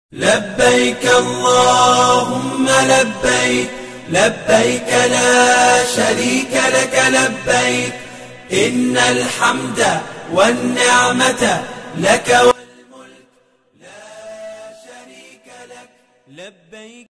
لبيك اللهم لبيك لبيك لا شريك لك لبيك إن الحمد والنعمة لك والملك لا شريك لك لبيك.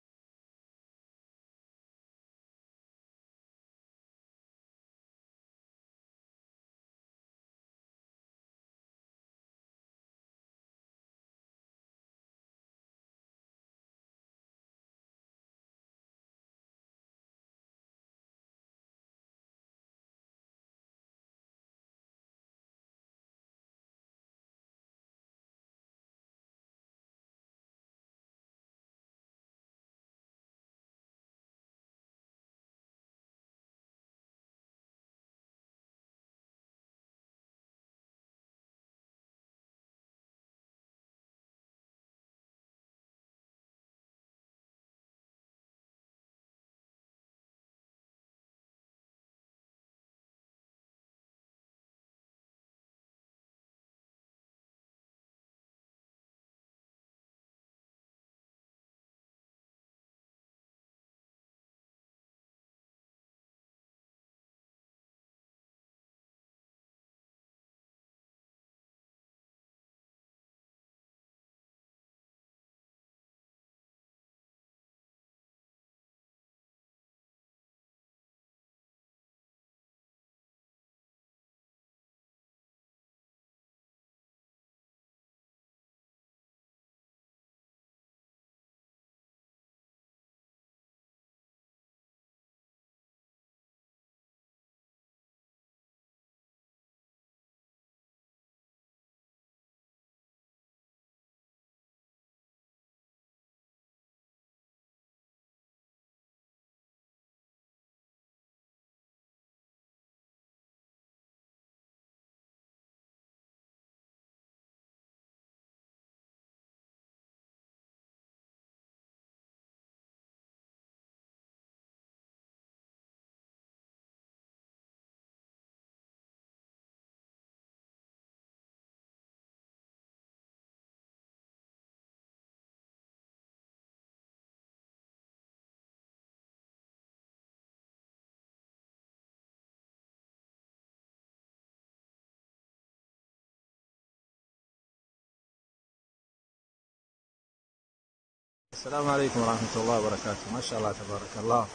السلام عليكم ورحمة الله وبركاته. ما شاء الله تبارك الله،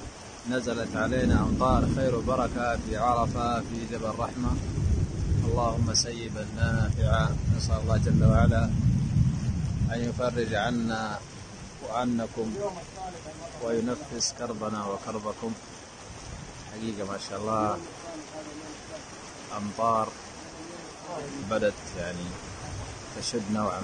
نزلت علينا أمطار خير وبركة في عرفة في جبل رحمة. اللهم سيبا نافعا. نسأل الله جل وعلا أن يفرج عنا وعنكم وينفس كربنا وكربكم. حقيقة ما شاء الله أمطار بدت تشد نوعا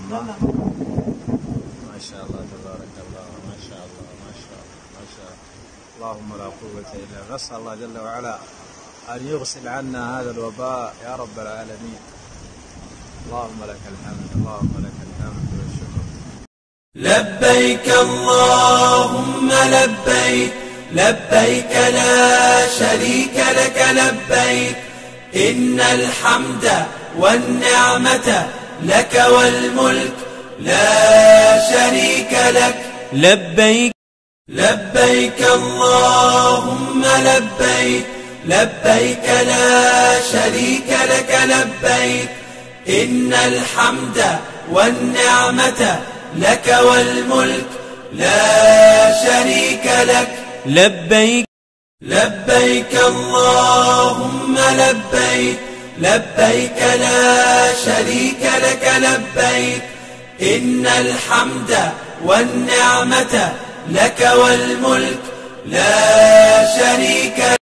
ما شاء الله تبارك الله. ما شاء الله ما شاء الله ما شاء الله. اللهم لا قوة إلا بالله. نسأل الله جل وعلا أن يغسل عنا هذا الوباء يا رب العالمين. اللهم لك الحمد، اللهم لك الحمد والشكر. لبيك اللهم لبيك لبيك لا شريك لك لبيك إن الحمد والنعمة لك والملك لا شريك لك لبيك. لبيك اللهم لبيك لبيك لا شريك لك لبيك إن الحمد والنعمة لك والملك لا شريك لك لبيك. لبيك اللهم لبيك لبيك لا شريك لك لبيك إن الحمد والنعمة لك والملك لا شريك